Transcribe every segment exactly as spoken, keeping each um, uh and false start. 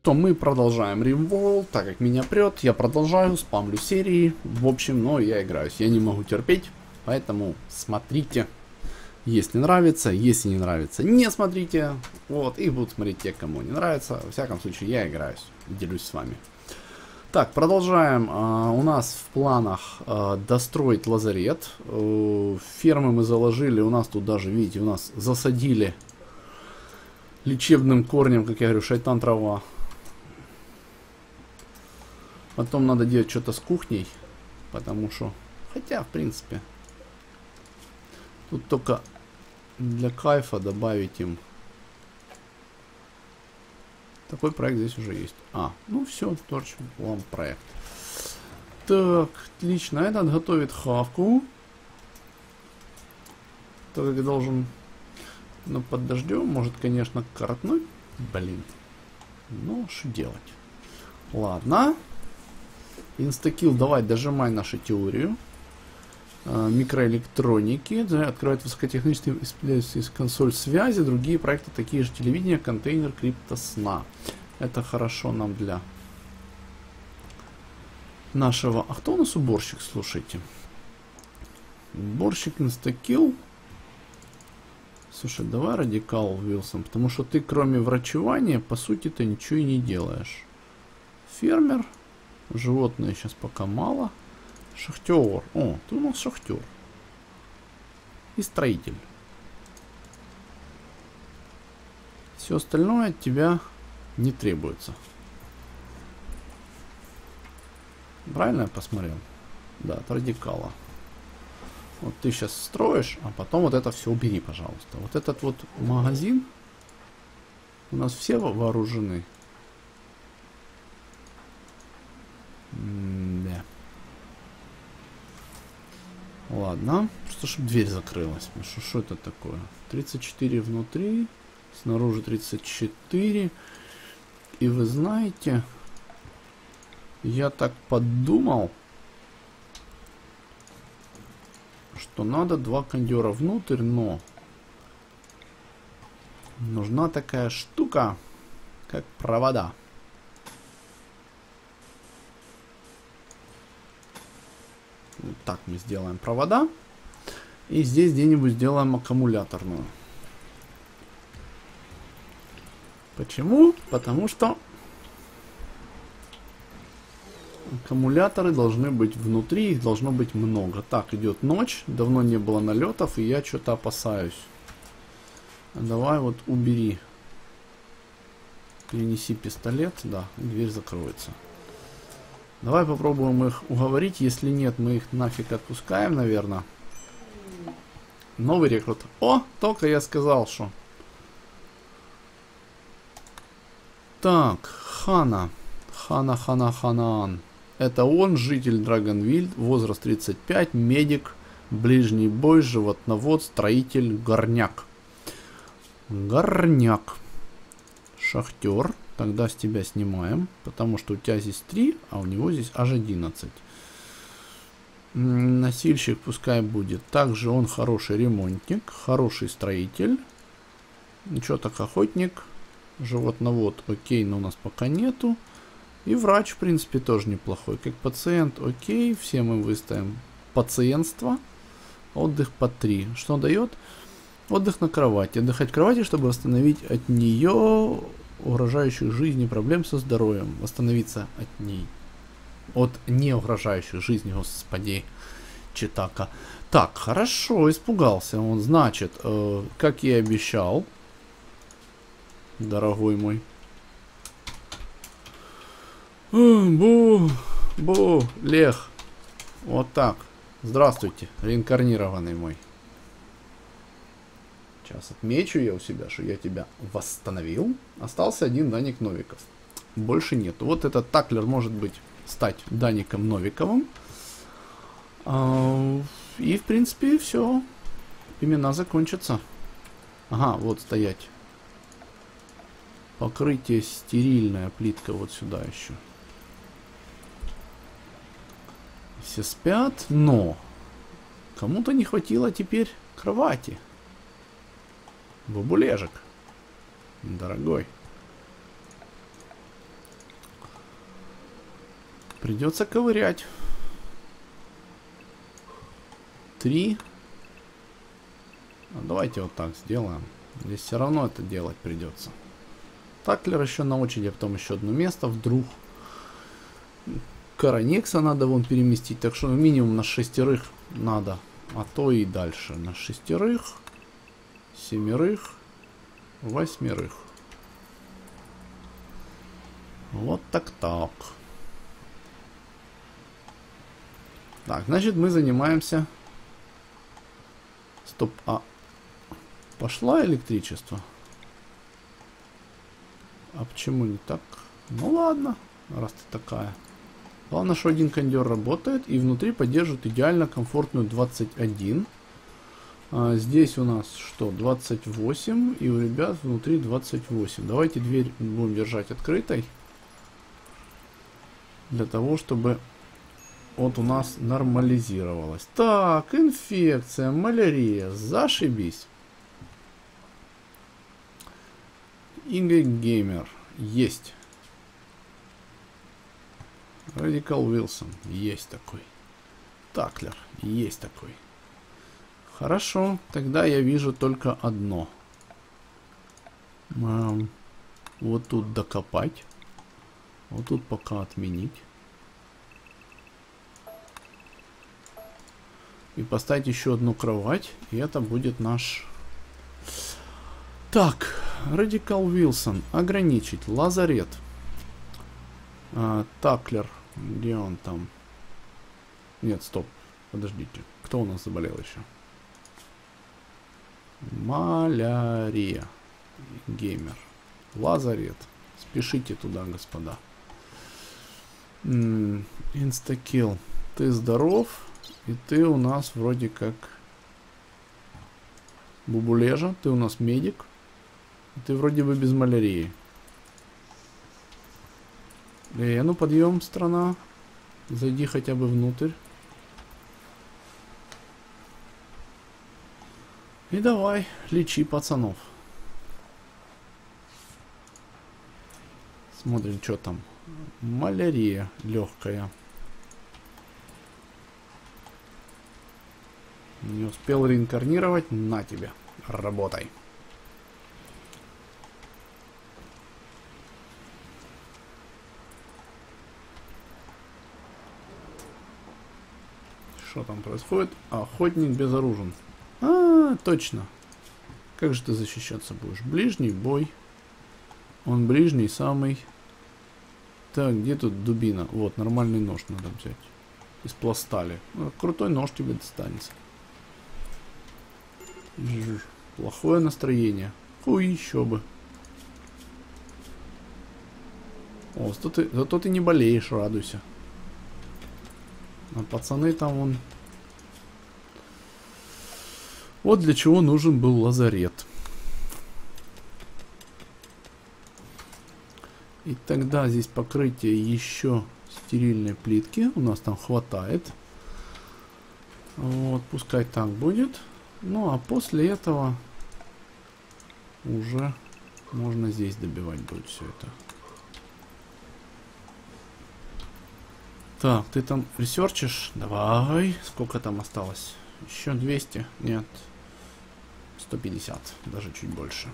то мы продолжаем RimWorld, так как меня прет, я продолжаю, спамлю серии, в общем, но я играюсь, я не могу терпеть, поэтому смотрите, если нравится, если не нравится, не смотрите, вот, и будут смотреть те, кому не нравится, во всяком случае, я играюсь, делюсь с вами. Так, продолжаем, а, у нас в планах а, достроить лазарет, а, фермы мы заложили, у нас тут даже, видите, у нас засадили лечебным корнем, как я говорю, шайтан трава. Потом надо делать что-то с кухней, потому что, хотя, в принципе, тут только для кайфа добавить им. Такой проект здесь уже есть. А, ну все, точно, вам проект. Так, отлично, этот готовит хавку. Так как я должен, ну, под дождем, может, конечно, коротнуть. Блин, ну, что делать? Ладно. Инстакил, давай, дожимай нашу теорию. А, микроэлектроники. Да, открывает высокотехнические из консоль связи. Другие проекты, такие же телевидение, контейнер, криптосна. Это хорошо нам для нашего... А кто у нас уборщик, слушайте? Уборщик инстакил. Слушай, давай радикал Уилсон, потому что ты кроме врачевания, по сути-то ничего и не делаешь. Фермер. Животные сейчас пока мало. Шахтер. О, ты у нас шахтер. И строитель. Все остальное от тебя не требуется. Правильно я посмотрел? Да, от радикала. Вот ты сейчас строишь, а потом вот это все убери, пожалуйста. Вот этот вот магазин. У нас все вооружены. Да. Ладно. Просто чтобы дверь закрылась. Что, что это такое? тридцать четыре внутри. Снаружи тридцать четыре. И вы знаете, я так подумал, что надо два кондера внутрь, но нужна такая штука, как провода. Вот так мы сделаем провода. И здесь где-нибудь сделаем аккумуляторную. Почему? Потому что аккумуляторы должны быть внутри, их должно быть много. Так, идет ночь, давно не было налетов, и я что-то опасаюсь. Давай вот убери. Перенеси пистолет, да, дверь закроется. Давай попробуем их уговорить. Если нет, мы их нафиг отпускаем, наверное. Новый рекрут. О, только я сказал, что. Так, Хана. Хана, Хана, Ханаан. Это он, житель Драгонвилд, возраст тридцать пять, медик, ближний бой, животновод, строитель, горняк. Горняк. Шахтер. Тогда с тебя снимаем, потому что у тебя здесь три, а у него здесь аж одиннадцать. Носильщик пускай будет. Также он хороший ремонтник, хороший строитель. Ничего так, охотник. Животновод, окей, но у нас пока нету. И врач, в принципе, тоже неплохой. Как пациент, окей, все мы выставим пациентство. Отдых по три. Что он дает? Отдых на кровати. Отдыхать в кровати, чтобы восстановить от нее угрожающих жизни проблем со здоровьем. Восстановиться от ней. От не угрожающих жизни, господи. Читака. Так, хорошо, испугался он. Значит, э, как я и обещал, дорогой мой. Бу, бу, Лех. Вот так. Здравствуйте, реинкарнированный мой. Сейчас отмечу я у себя, что я тебя восстановил. Остался один Даник Новиков. Больше нет. Вот этот таклер может быть стать Даником Новиковым. А, и в принципе все. Имена закончатся. Ага, вот стоять. Покрытие стерильная плитка вот сюда еще. Все спят, но кому-то не хватило теперь кровати. Бабулежек. Дорогой. Придется ковырять. Три. А давайте вот так сделаем. Здесь все равно это делать придется. Таклер еще на очереди, а потом еще одно место. Вдруг Коронекса надо вон переместить. Так что минимум на шестерых надо. А то и дальше. На шестерых, семерых, восьмерых. Вот так-так. Так, значит, мы занимаемся... Стоп, а... Пошла электричество? А почему не так? Ну ладно, раз ты такая. Главное, что один кондер работает и внутри поддерживает идеально комфортную двадцать один. А здесь у нас что? двадцать восемь. И у ребят внутри двадцать восемь. Давайте дверь будем держать открытой. Для того, чтобы вот у нас нормализировалось. Так, инфекция, малярия. Зашибись. Игорь Геймер. Есть. Радикал Уилсон. Есть такой. Таклер. Есть такой. Хорошо. Тогда я вижу только одно. Эм, вот тут докопать. Вот тут пока отменить. И поставить еще одну кровать. И это будет наш... Так. Радикал Уилсон. Ограничить. Лазарет. А, Таклер. Где он там? Нет, стоп. Подождите. Кто у нас заболел еще? Малярия. Геймер. Лазарет. Спешите туда, господа. Инстакилл. Ты здоров. И ты у нас вроде как бубулежа. Ты у нас медик. Ты вроде бы без малярии. Эй, ну подъем, страна. Зайди хотя бы внутрь. И давай, лечи пацанов. Смотрим, что там. Малярия легкая. Не успел реинкарнировать. На тебе. Работай. Что там происходит? Охотник безоружен. А, точно. Как же ты защищаться будешь? Ближний бой. Он ближний самый. Так, где тут дубина? Вот, нормальный нож надо взять. Из пластали. Ну, крутой нож тебе достанется. Жж, плохое настроение. Хуй, еще бы. О, зато ты, зато ты не болеешь, радуйся. А пацаны там вон... Вот для чего нужен был лазарет. И тогда здесь покрытие еще стерильной плитки. У нас там хватает. Вот, пускай так будет. Ну, а после этого уже можно здесь добивать будет все это. Так, ты там ресерчишь? Давай. Сколько там осталось? Еще двести? Нет. сто пятьдесят. Даже чуть больше.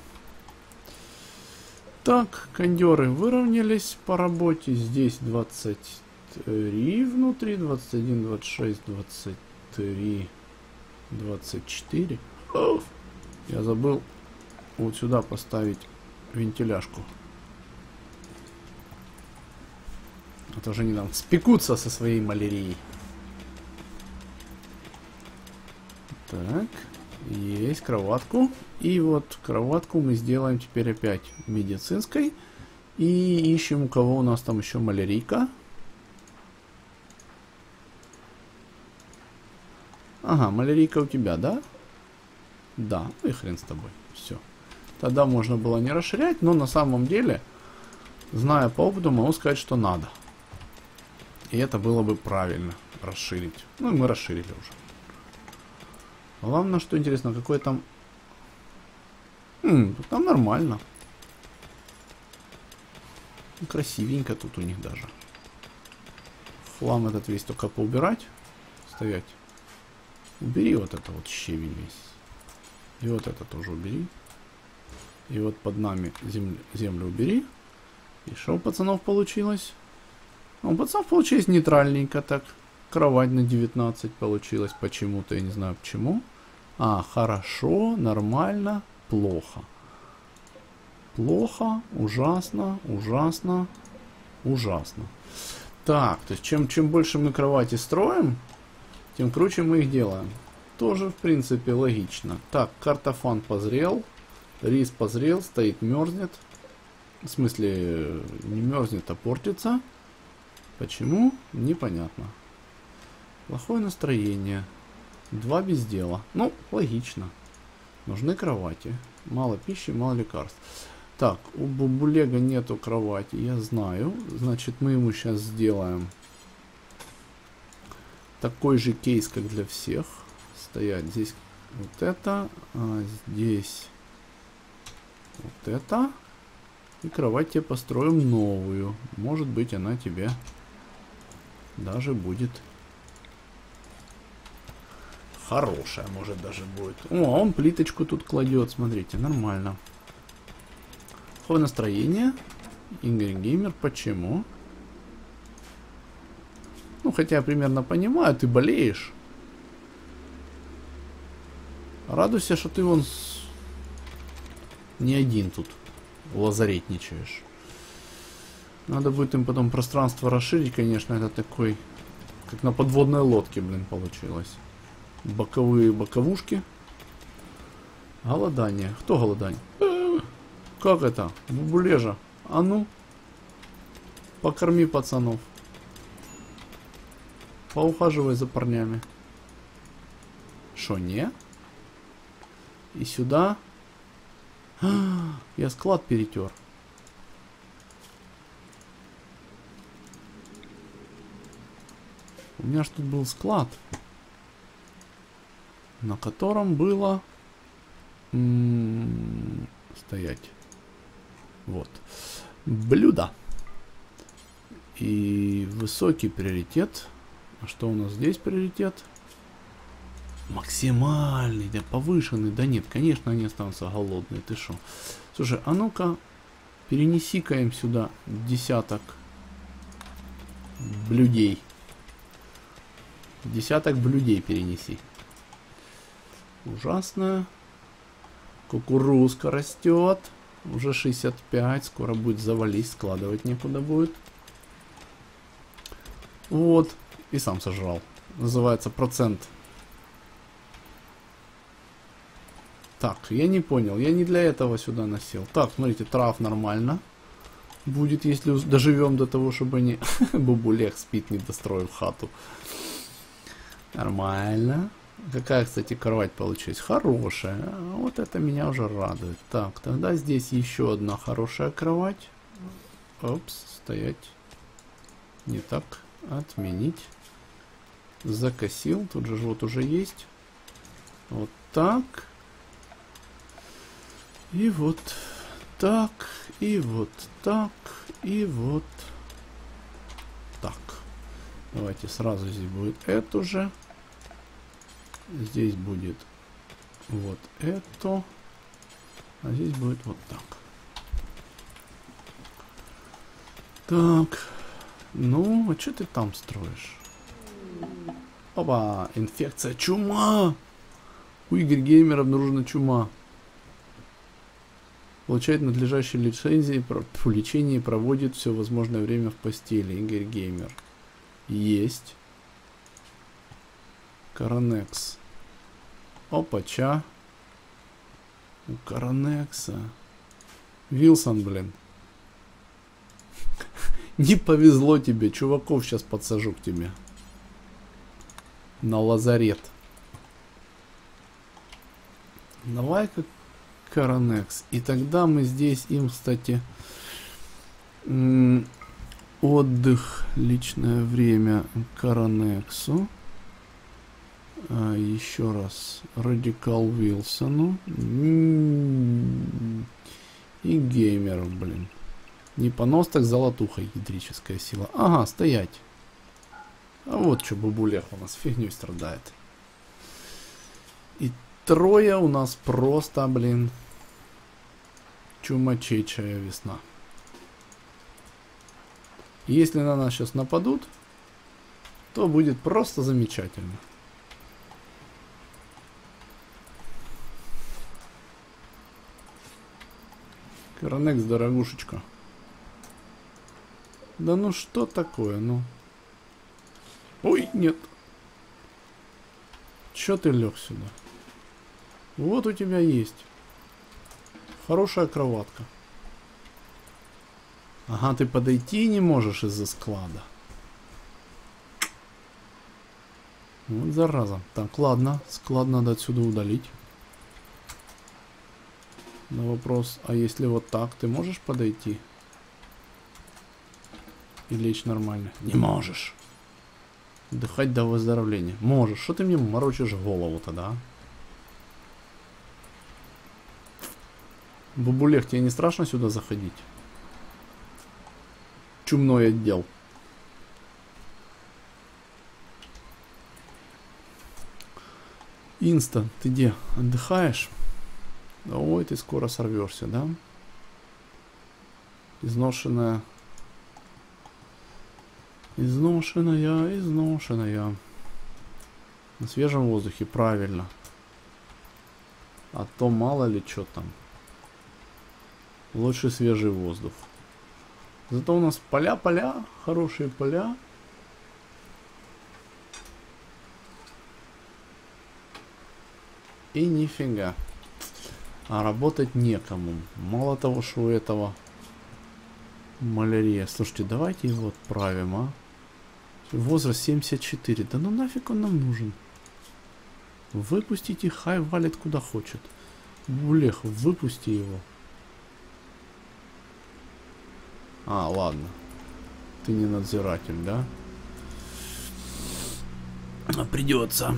Так, кондеры выровнялись по работе. Здесь двадцать три внутри. двадцать один, двадцать шесть, двадцать три, двадцать четыре. Оф. Я забыл вот сюда поставить вентиляшку. А то же они там спекутся со своей малярией. Так, есть кроватку. И вот кроватку мы сделаем теперь опять медицинской. И ищем, у кого у нас там еще малярийка. Ага, малярийка у тебя, да? Да, ну и хрен с тобой. Все. Тогда можно было не расширять, но на самом деле, зная по опыту, могу сказать, что надо. И это было бы правильно расширить. Ну и мы расширили уже. Главное, что интересно, какой там... М, там нормально. Красивенько тут у них даже. Хлам этот весь только поубирать. Стоять. Убери вот это вот щебень весь. И вот это тоже убери. И вот под нами землю, землю убери. И что у пацанов получилось? У пацанов получилось нейтральненько так. Кровать на девятнадцать получилось почему-то. Я не знаю почему. А, хорошо, нормально, плохо. Плохо, ужасно, ужасно, ужасно. Так, то есть чем, чем больше мы кровати строим, тем круче мы их делаем. Тоже, в принципе, логично. Так, картофан позрел. Рис позрел, стоит, мерзнет. В смысле, не мерзнет, а портится. Почему? Непонятно. Плохое настроение. Два без дела. Ну, логично. Нужны кровати. Мало пищи, мало лекарств. Так, у Бабулега нету кровати, я знаю. Значит, мы ему сейчас сделаем такой же кейс, как для всех. Стоять здесь вот это, а здесь вот это. И кровать тебе построим новую. Может быть, она тебе даже будет хорошая, может даже будет. О, он плиточку тут кладет, смотрите, нормально. Какое настроение? Игорь Геймер, почему? Ну, хотя я примерно понимаю, ты болеешь. Радуйся, что ты вон с... не один тут лазаретничаешь. Надо будет им потом пространство расширить, конечно, это такой, как на подводной лодке, блин, получилось. Боковые боковушки. Голодание. Кто голодание? Как это? Бублежа. А ну. Покорми пацанов. Поухаживай за парнями. Шо, не? И сюда. А, я склад перетер. У меня ж тут был склад, на котором было м-м, стоять. Вот. Блюдо. И высокий приоритет. А что у нас здесь приоритет? Максимальный, да повышенный. Да нет, конечно, они останутся голодные. Ты шо? Слушай, а ну-ка, перенеси-ка им сюда десяток блюдей. Десяток блюдей перенеси. Ужасно. Кукурузка растет. Уже шестьдесят пять. Скоро будет завались. Складывать некуда будет. Вот. И сам сожрал. Называется процент. Так, я не понял. Я не для этого сюда носил. Так, смотрите, трав нормально. Будет, если доживем до того, чтобы они... Бабулех спит, не достроил хату. Нормально. Какая, кстати, кровать получилась? Хорошая. Вот это меня уже радует. Так, тогда здесь еще одна хорошая кровать. Опс, стоять. Не так. Отменить. Закосил. Тут же вот уже есть. Вот так. И вот так. И вот так. И вот так. Давайте сразу здесь будет это же. Здесь будет вот это. А здесь будет вот так. Так. Ну, а что ты там строишь? Опа, инфекция, чума! У Игорь Геймера обнаружена чума. Получает надлежащие лицензии, по лечению и проводит все возможное время в постели. Игорь Геймер. Есть. Коронекс. Опача. У Коронекса. Вилсон, блин. Не повезло тебе. Чуваков сейчас подсажу к тебе. На лазарет. Давай-ка Коронекс. И тогда мы здесь им, кстати, отдых, личное время Коронексу. А, еще раз. Радикал Вилсону. И Геймеру, блин. Не понос, так золотуха, ядрическая сила. Ага, стоять. А вот что бабулех у нас фигней страдает. И трое у нас просто, блин, чумачечая весна. Если на нас сейчас нападут, то будет просто замечательно. Коронекс, дорогушечка. Да ну что такое, ну? Ой, нет. Чё ты лег сюда? Вот у тебя есть. Хорошая кроватка. Ага, ты подойти не можешь из-за склада. Вот зараза. Так, ладно. Склад надо отсюда удалить. На вопрос, а если вот так, ты можешь подойти? И лечь нормально? Не можешь. Отдыхать до выздоровления. Можешь. Что ты мне морочишь голову тогда? Бабулех, тебе не страшно сюда заходить? Чумной отдел. Инста, ты где? Отдыхаешь? Ой, ты скоро сорвешься, да? Изношенная. Изношенная, изношенная. На свежем воздухе, правильно. А то мало ли что там. Лучше свежий воздух. Зато у нас поля-поля, хорошие поля. И нифига. А работать некому. Мало того, что у этого малярия. Слушайте, давайте его отправим, а. Возраст семьдесят четыре. Да ну нафиг он нам нужен. Выпустите, хай валит куда хочет. Булех, выпусти его. А, ладно. Ты не надзиратель, да? А придется.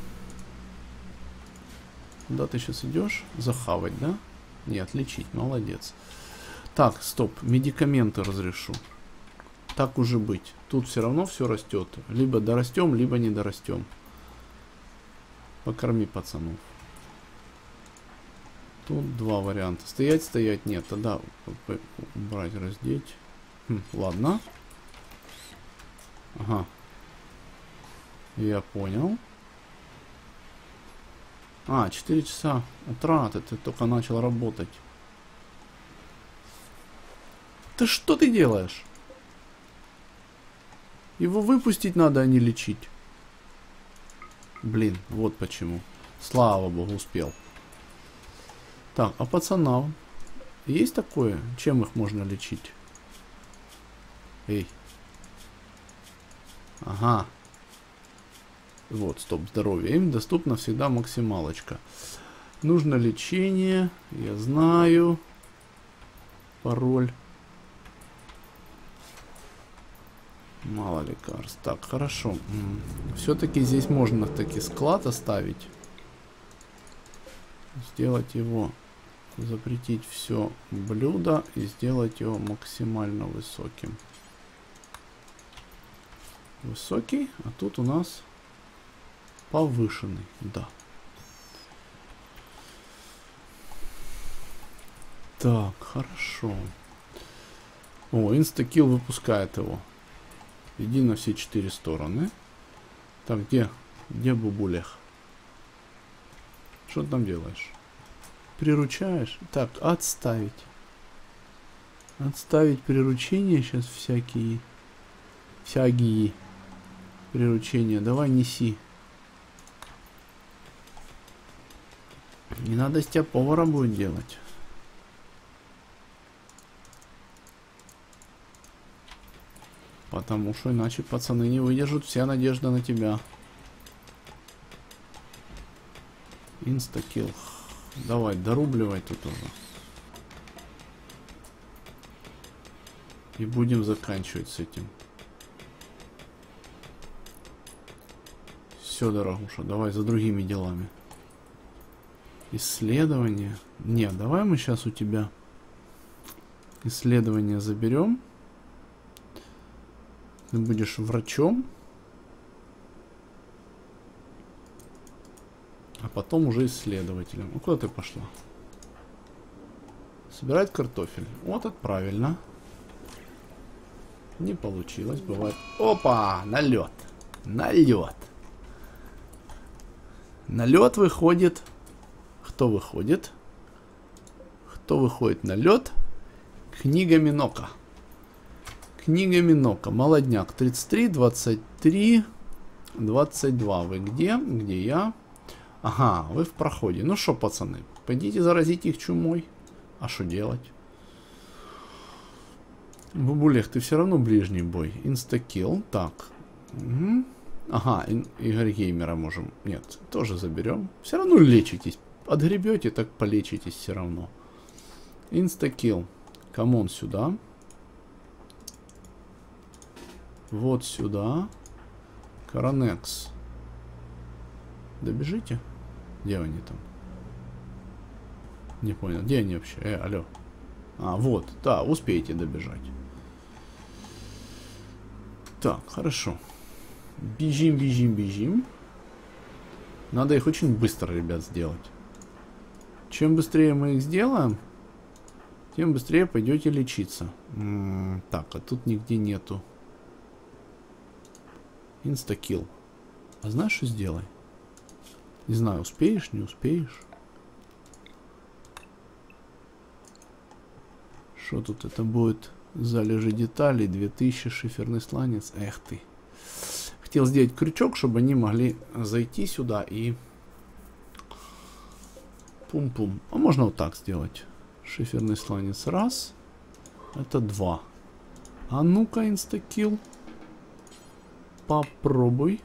Куда ты сейчас идешь? Захавать, да? Нет, лечить, молодец. Так, стоп, медикаменты разрешу. Так уже быть. Тут все равно все растет. Либо дорастем, либо не дорастем. Покорми пацанов. Тут два варианта. Стоять, стоять, нет. Тогда убрать, раздеть. Хм, ладно. Ага. Я понял. А, четыре часа утраты. Ты только начал работать. Да что ты делаешь? Его выпустить надо, а не лечить. Блин, вот почему. Слава богу, успел. Так, а пацанам есть такое? Чем их можно лечить? Эй. Ага. Вот, стоп, здоровье. Им доступна всегда максималочка. Нужно лечение. Я знаю. Пароль. Мало лекарств. Так, хорошо. Все-таки здесь можно таки склад оставить. Сделать его. Запретить все блюдо и сделать его максимально высоким. Высокий, а тут у нас повышенный, да. Так, хорошо. О, инстакилл выпускает его. Иди на все четыре стороны. Так, где? Где бабулех? Что ты там делаешь? Приручаешь? Так, отставить. Отставить приручение. Сейчас всякие. Всякие приручения. Давай неси. Не надо с тебя повара будет делать. Потому что иначе пацаны не выдержат. Вся надежда на тебя. Инстакилл. Давай, дорубливай тут уже. И будем заканчивать с этим. Все, дорогуша, давай за другими делами. Исследование. Нет, давай мы сейчас у тебя исследование заберем. Ты будешь врачом. А потом уже исследователем. Ну куда ты пошла? Собирать картофель. Вот это правильно. Не получилось, бывает. Опа! Налет. Налет. Налет выходит. Кто выходит? Кто выходит на лед? Книга Минока. Книга Минока. Молодняк. тридцать три, двадцать три, двадцать два. Вы где? Где я? Ага, вы в проходе. Ну что, пацаны, пойдите заразите их чумой. А что делать? Бабулех, ты все равно ближний бой. Инстакилл. Так. Угу. Ага, Игорь Геймера можем. Нет, тоже заберем. Все равно лечитесь. Отгребете, так полечитесь все равно. Инстакилл. Камон сюда. Вот сюда. Коронекс. Добежите? Где они там? Не понял. Где они вообще? Э, алло. А, вот. Да, успеете добежать. Так, хорошо. Бежим, бежим, бежим. Надо их очень быстро, ребят, сделать. Чем быстрее мы их сделаем, тем быстрее пойдете лечиться. М-м, так, а тут нигде нету. Инстакилл. А знаешь, что сделай? Не знаю, успеешь, не успеешь. Что тут это будет? Залежи деталей, две тысячи, шиферный сланец. Эх ты. Хотел сделать крючок, чтобы они могли зайти сюда и... Пум-пум. А можно вот так сделать. Шиферный сланец раз. Это два. А ну-ка, инстакилл. Попробуй.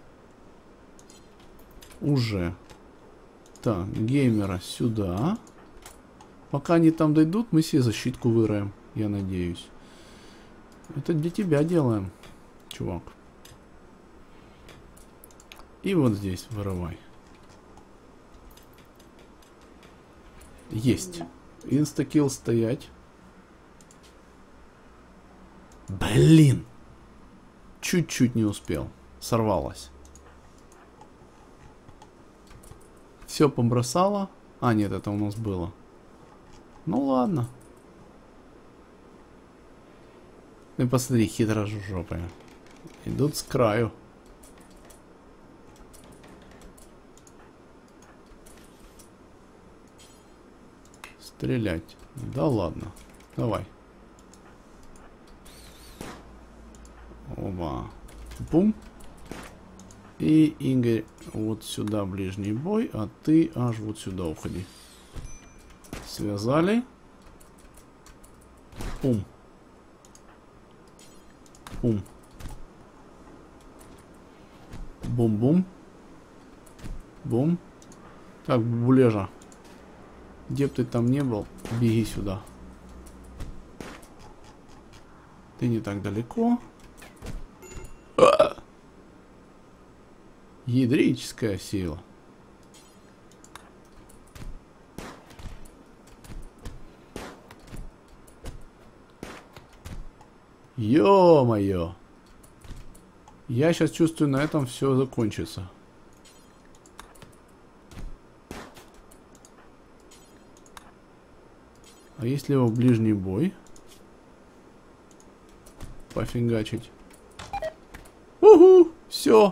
Уже. Так, геймера сюда. Пока они там дойдут, мы себе защитку выроем. Я надеюсь. Это для тебя делаем, чувак. И вот здесь вырывай. Есть. Инстакилл стоять. Блин. Чуть-чуть не успел. Сорвалась. Все побросала. А, нет, это у нас было. Ну ладно. Ну посмотри, хитрожопые. Идут с краю. Стрелять. Да ладно. Давай. Оба. Бум. И Игорь вот сюда ближний бой, а ты аж вот сюда уходи. Связали. Пум. Пум. Бум-бум. Бум. Так, Булежа. Где бы ты там не был, беги сюда. Ты не так далеко. А! Ядрическая сила. Ё-моё. Я сейчас чувствую, на этом все закончится. А если его ближний бой? Пофигачить. Угу, все.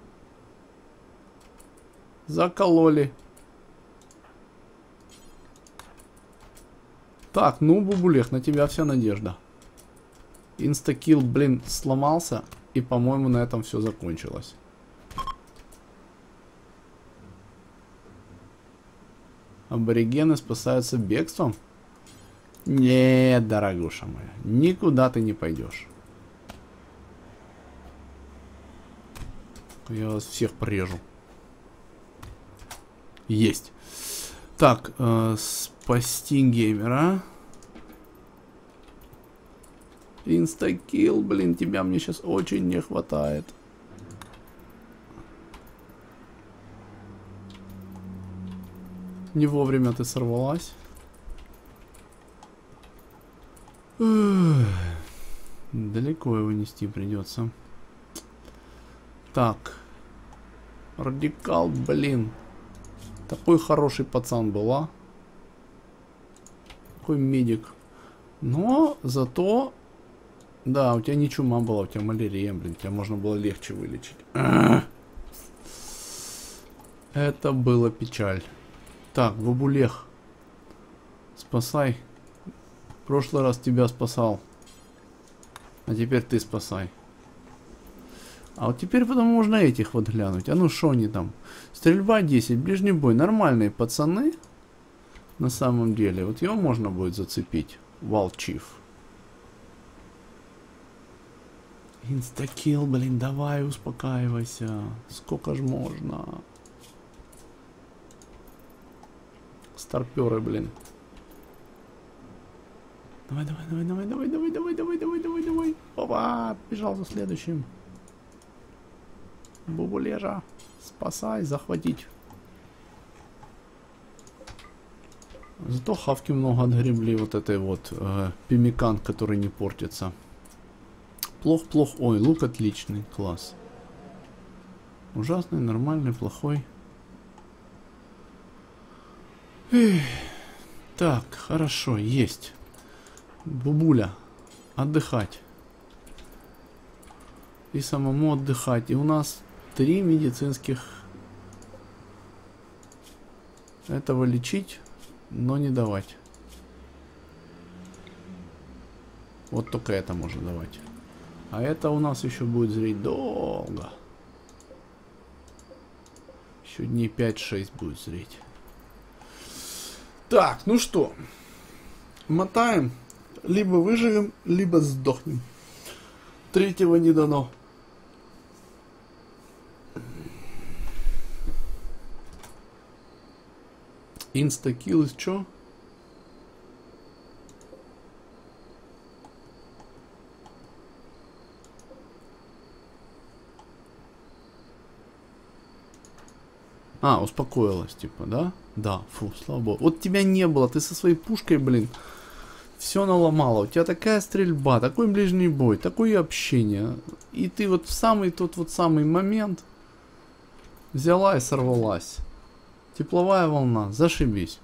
Закололи. Так, ну, Бубулех, на тебя вся надежда. Инстакилл, блин, сломался. И, по-моему, на этом все закончилось. Аборигены спасаются бегством? Нет, дорогуша моя, никуда ты не пойдешь. Я вас всех прежу. Есть. Так, э, спасти геймера. Инстакилл, блин, тебя мне сейчас очень не хватает. Не вовремя ты сорвалась. Эх, далеко его нести придется. Так. Радикал, блин. Такой хороший пацан был, а? Такой медик. Но зато... Да, у тебя не чума была, у тебя малярия, блин. Тебя можно было легче вылечить. Это было печаль. Так, Бабулех. Спасай. В прошлый раз тебя спасал. А теперь ты спасай. А вот теперь потом можно этих вот глянуть. А ну шо они там? Стрельба десять, ближний бой. Нормальные пацаны. На самом деле. Вот его можно будет зацепить. Волчив. Инстакил, блин, давай успокаивайся. Сколько ж можно? Старперы, блин. Давай, давай, давай, давай, давай, давай, давай, давай, давай, давай, давай. Опа, бежал за следующим. Бубулежа, спасай, захватить. Зато хавки много отгребли вот этой вот э, пимикан, который не портится. Плох, плох. Ой, лук отличный, класс. Ужасный, нормальный, плохой. Эх. Так, хорошо, есть. Бубуля, отдыхать. И самому отдыхать. И у нас три медицинских. Этого лечить, но не давать. Вот только это можно давать. А это у нас еще будет зреть долго. Еще дней пять-шесть будет зреть. Так, ну что. Мотаем. Либо выживем, либо сдохнем. Третьего не дано. Инстакил из чё? А, успокоилась, типа, да? Да, фу, слава богу. Вот тебя не было, ты со своей пушкой, блин, все наломала. У тебя такая стрельба, такой ближний бой, такое общение. И ты вот в самый тот вот самый момент взяла и сорвалась. Тепловая волна, зашибись.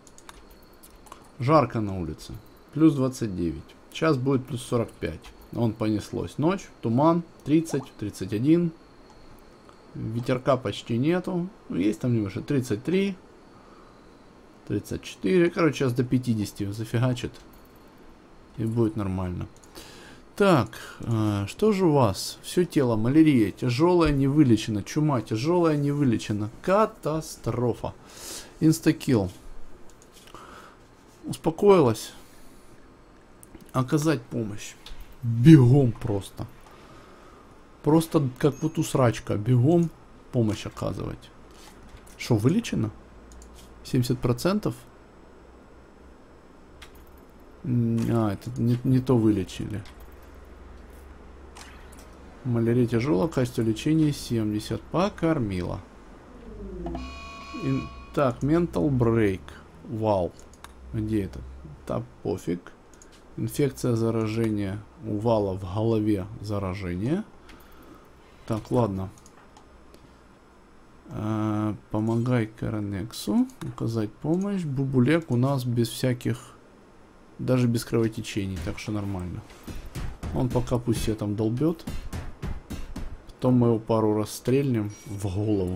Жарко на улице, плюс двадцать девять. Сейчас будет плюс сорок пять. Вон понеслось ночь, туман, тридцать, тридцать один. Ветерка почти нету. Есть там немножко тридцать три, тридцать четыре. Короче, сейчас до пятидесяти зафигачит. И будет нормально. Так, э, что же у вас? Все тело, малярия, тяжелая, не вылечена. Чума, тяжелая, не вылечена. Катастрофа. Инстакил. Успокоилась. Оказать помощь. Бегом просто. Просто как вот усрачка. Бегом помощь оказывать. Что, вылечено? семьдесят процентов? А, это не, не то вылечили. Малярия тяжелая, качество лечения семьдесят. Покормила. И, так, Mental Break. Вау. Где это? Так, пофиг. Инфекция заражения. У Вала в голове заражение. Так, ладно. А, помогай Коронексу. Указать помощь. Бубулек у нас без всяких... Даже без кровотечений. Так что нормально. Он пока пусть себя там долбет. Потом мы его пару раз стрельнем в голову.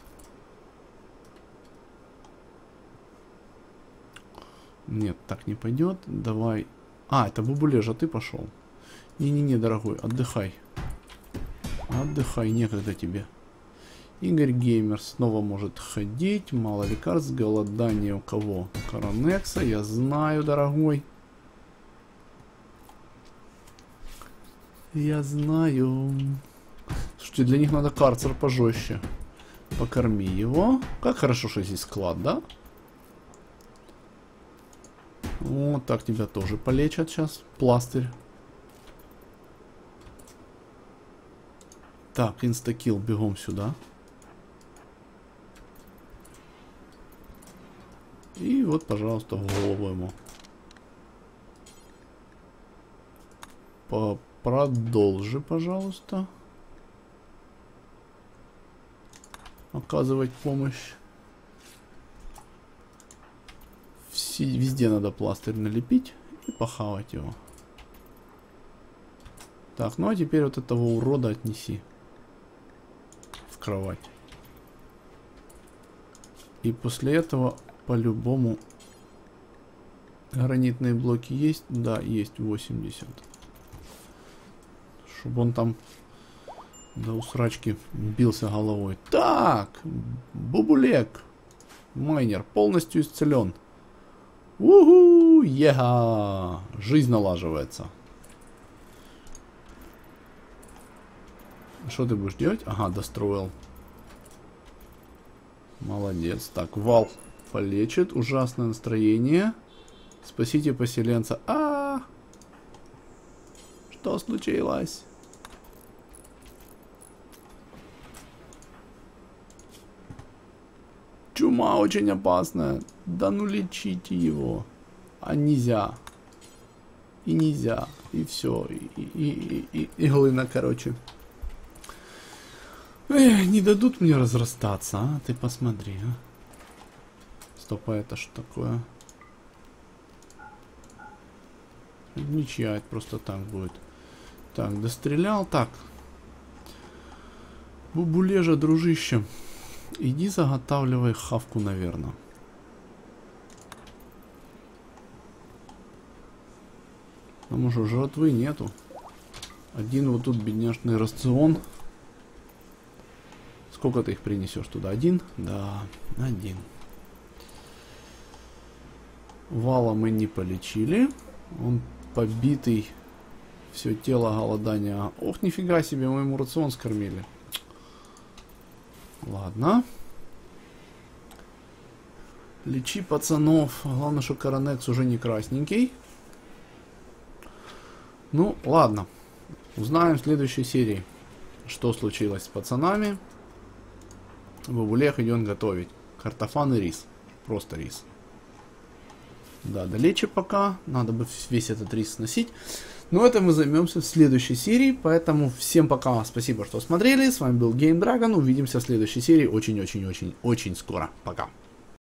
Нет, так не пойдет. Давай. А, это Бубулежа, ты пошел. Не-не-не, дорогой, отдыхай. Отдыхай, некогда тебе. Игорь Геймер снова может ходить. Мало лекарств, голодание у кого? Коронекса, я знаю, дорогой. Я знаю. Слушайте, для них надо карцер пожестче. Покорми его. Как хорошо, что здесь склад, да? Вот так тебя тоже полечат сейчас. Пластырь. Так, инстакил, бегом сюда. И вот, пожалуйста, в голову ему. По Продолжи, пожалуйста. Оказывать помощь. Везде надо пластырь налепить и похавать его. Так, ну а теперь вот этого урода отнеси в кровать. И после этого по-любому гранитные блоки есть? Да, есть восемьдесят. Чтобы он там до усрачки бился головой. Так, Бубулек. Майнер полностью исцелен. Уху, ега. Жизнь налаживается. Что ты будешь делать? Ага, достроил. Молодец. Так, вал полечит. Ужасное настроение. Спасите поселенца. А, -а, -а! Что случилось? Чума очень опасная. Да ну лечите его. А нельзя. И нельзя. И все. И, и, и, и, и глина, короче. Эх, не дадут мне разрастаться, а? Ты посмотри, а. Стоп, а это что такое? Ничья, это просто так будет. Так, дострелял. Так. Бубулежа, дружище. Иди заготавливай хавку, наверное. Потому что жратвы нету. Один вот тут бедняжный рацион. Сколько ты их принесешь туда? Один? Да, один. Вала мы не полечили. Он побитый. Все тело голодания. Ох, нифига себе, мы ему рацион скормили. Ладно. Лечи пацанов. Главное, что Коронекс уже не красненький. Ну, ладно. Узнаем в следующей серии, что случилось с пацанами. Бабулех идет готовить картофан и рис. Просто рис. Да, долечи пока. Надо бы весь этот рис сносить. Но этим мы займемся в следующей серии. Поэтому всем пока. Спасибо, что смотрели. С вами был Game Dragon. Увидимся в следующей серии очень-очень-очень-очень скоро. Пока.